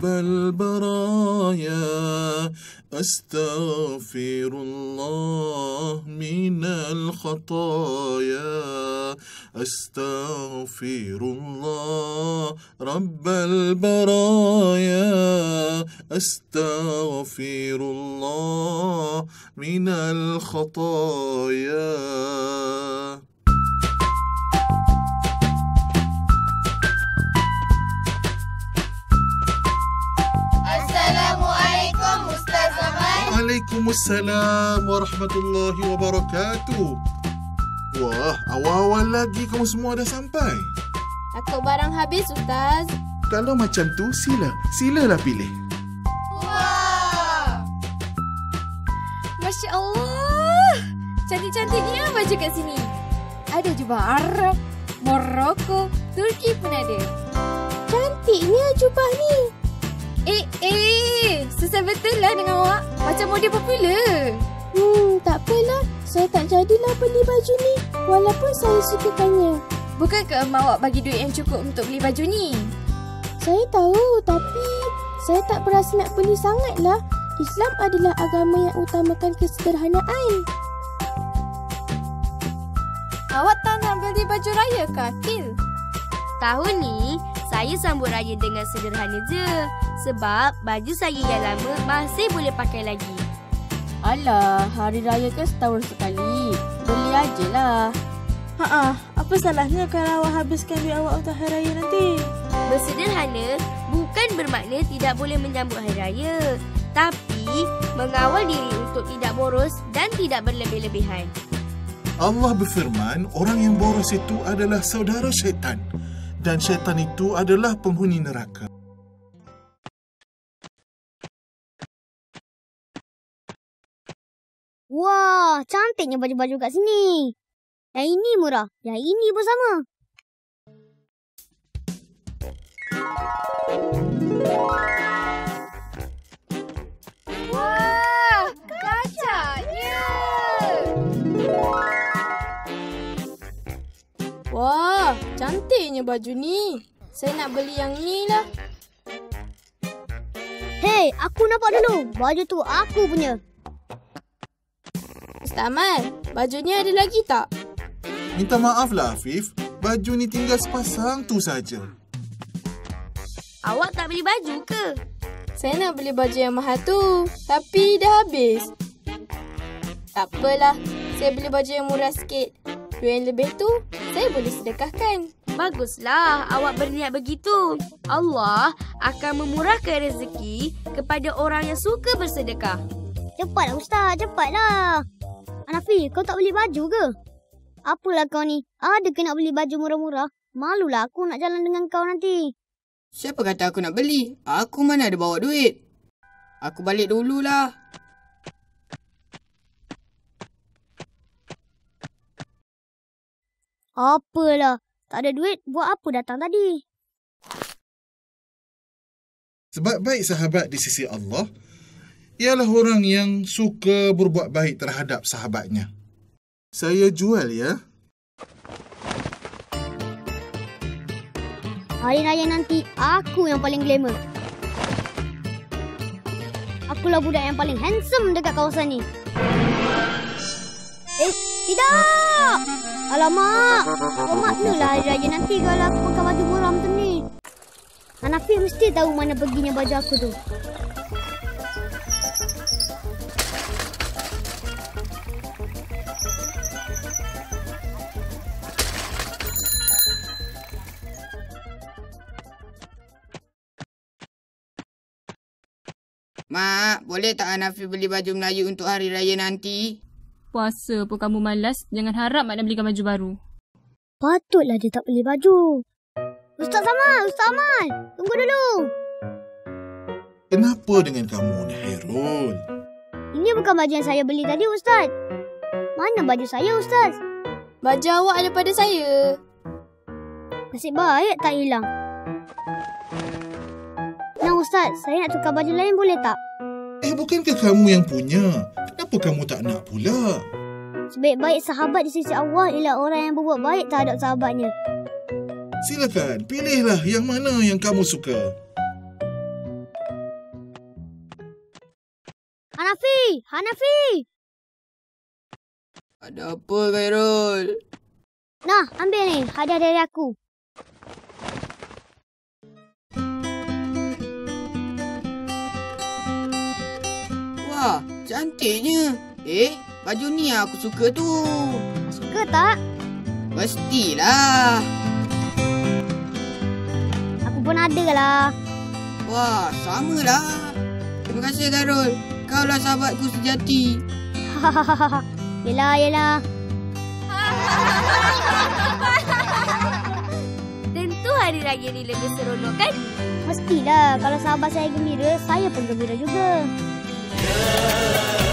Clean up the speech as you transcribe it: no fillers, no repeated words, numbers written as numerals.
البرايا أستغفر الله من الخطايا أستغفر الله رب البرايا أستغفر الله من الخطايا. Assalamualaikum Ustaz Zaman. Waalaikumsalam warahmatullahi wabarakatuh. Wah, awal-awal lagi kamu semua dah sampai. Takut barang habis, Ustaz. Kalau macam tu, silalah pilih. Wah, Masya Allah. Cantik-cantiknya baju kat sini. Ada jubah Arab, Morocco, Turki pun ada. Cantiknya jubah ni. Susah betul lah dengan awak. Macam model popular. Tak apalah. Saya tak jadilah beli baju ni. Walaupun saya sukakannya. Bukankah awak bagi duit yang cukup untuk beli baju ni? Saya tahu, tapi saya tak berasa nak beli sangatlah. Islam adalah agama yang utamakan kesederhanaan. Awak tak nak beli baju raya ke, Akil? Tahun ni, saya sambut raya dengan sederhana je. Sebab baju saya yang lama masih boleh pakai lagi. Alah, hari raya kan setahun sekali. Beli ajalah. Apa salahnya kalau awak habiskan duit awak untuk hari raya nanti? Bersederhana bukan bermakna tidak boleh menyambut hari raya. Tapi, mengawal diri untuk tidak boros dan tidak berlebih-lebihan. Allah berfirman, orang yang boros itu adalah saudara syaitan. Dan syaitan itu adalah penghuni neraka. Wah, cantiknya baju-baju kat sini. Yang ini murah, yang ini pun sama. Wah, kacaknya. Wah, cantiknya baju ni. Saya nak beli yang ni lah. Hei, aku nampak dulu. Baju tu aku punya. Ustaz Amal, baju ni ada lagi tak? Minta maaflah Afif, baju ni tinggal sepasang tu saja. Awak tak beli baju ke? Saya nak beli baju yang mahal tu, tapi dah habis. Tak apalah, saya beli baju yang murah sikit. Duit yang lebih tu, saya boleh sedekahkan. Baguslah awak berniat begitu. Allah akan memurahkan rezeki kepada orang yang suka bersedekah. Cepatlah Ustaz, cepatlah. Hanafi, kau tak beli baju ke? Apalah kau ni? Ada ke nak beli baju murah-murah? Malulah aku nak jalan dengan kau nanti. Siapa kata aku nak beli? Aku mana ada bawa duit. Aku balik dululah. Apalah. Tak ada duit, buat apa datang tadi? Sebab baik sahabat di sisi Allah ialah orang yang suka berbuat baik terhadap sahabatnya. Saya jual ya. Hari raya nanti, aku yang paling glamour. Akulah budak yang paling handsome dekat kawasan ni. Tidak! Alamak! Kau maknalah hari raya nanti kalau aku pakai baju murah macam ni. Hanafi mesti tahu mana perginya baju aku tu. Mak, boleh tak Hanafi beli baju Melayu untuk hari raya nanti? Puasa pun kamu malas, jangan harap mak nak belikan baju baru. Patutlah dia tak beli baju. Ustaz Amal, tunggu dulu. Kenapa dengan kamu ni, Hairul? Ini bukan baju yang saya beli tadi, Ustaz. Mana baju saya, Ustaz? Baju awak ada pada saya. Nasib baik tak hilang. Nah, Ustaz, saya nak tukar baju lain boleh tak? Bukankah kamu yang punya? Kenapa kamu tak nak pula? Sebaik-baik sahabat di sisi Allah ialah orang yang berbuat baik terhadap sahabatnya. Silakan, pilihlah yang mana yang kamu suka. Hanafi! Hanafi! Ada apa, Khairul? Nah, ambil ni. Hadiah dari aku. Wah, cantiknya. Baju ni aku suka tu. Suka tak? Mestilah. Aku pun ada lah. Wah, samalah. Terima kasih, Khairul. Kaulah sahabatku sejati. Hahaha. Yelah. Tentu hari raya ni lebih seronok kan? Mestilah. Kalau sahabat saya gembira, saya pun gembira juga.